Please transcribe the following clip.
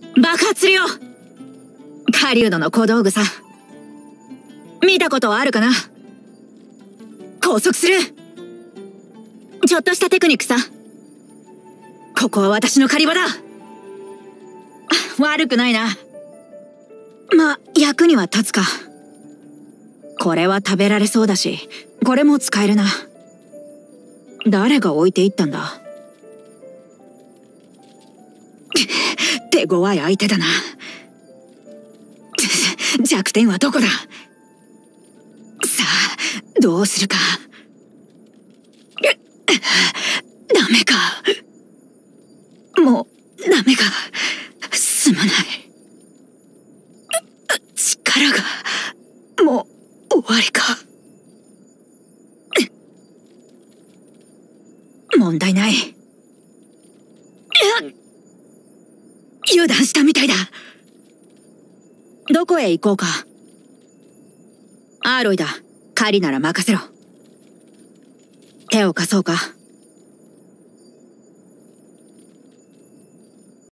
爆発するよ。狩人の小道具さ。見たことはあるかな。拘束する。ちょっとしたテクニックさ。ここは私の狩り場だ。悪くないな。ま、役には立つか。これは食べられそうだし、これも使えるな。誰が置いていったんだ。手強い相手だな。弱点はどこだ。さあ、どうするか。ダメか。もうダメか。すまない。力がもう終わりか。問題ない。油断したみたいだ。どこへ行こうか。アーロイだ。狩りなら任せろ。手を貸そうか。